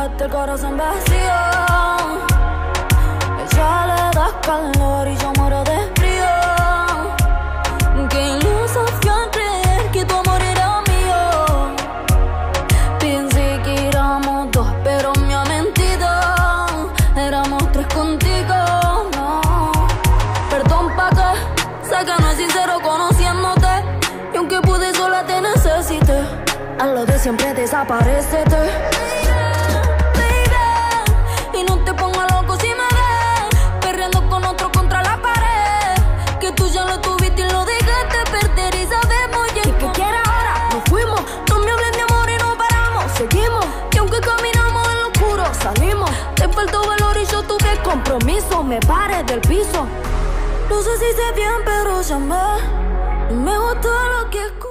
dejaste el corazón vacío. Ella le das calor y yo muero de frío. Qué iluso fui al creer que tu amor era mío. Pensé que éramos dos, pero me ha mentido. Éramos tres contigo, no. Perdón pa' que, sé que no es sincero conociéndote. Y aunque pude sola te necesité. A lo de siempre desaparécete. Baby, y no te pongas loco si me ves perreando con otro contra la pared. Que tú ya lo tuviste y lo dejaste perder. Y sabemos ya. ¿Y qué quieres ahora? Nos fuimos. No me hables de amor y no paramos. Seguimos. Y aunque caminamos en lo oscuro, salimos. Te faltó valor y yo tuve compromiso. Me paré del piso. No sé si sé bien, pero llamé. Me gustó lo que escuché.